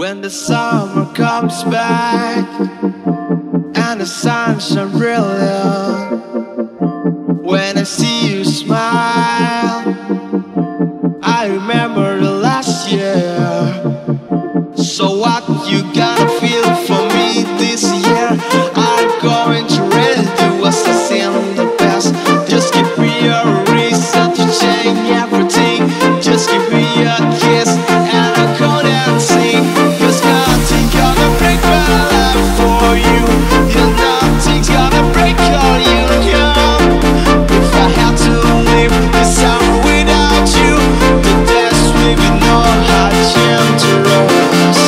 When the summer comes back and the sun shines brilliant, when I see you smile, I remember the last year. So what you gonna feel for me this year? I'm going to really do what's the sin in the past. Just give me a reason to change everything. Just give me a kiss and I'll go dancing. 'Cause nothing's gonna break my love for you. And nothing's gonna break all you come. If I had to live this summer without you, the dance we would know how dangerous.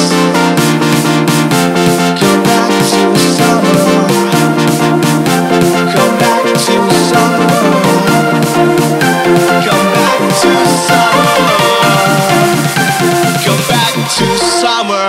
Come back to summer. Come back to summer. Come back to summer. Come back to summer.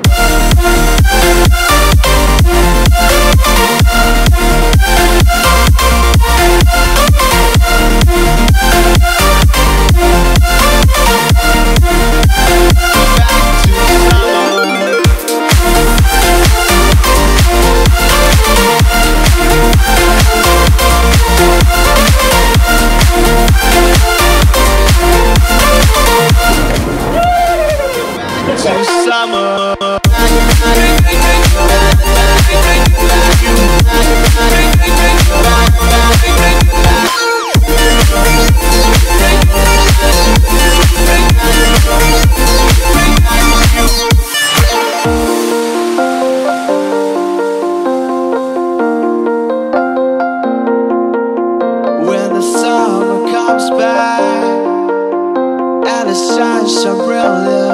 When the summer comes back and the sun's so brilliant,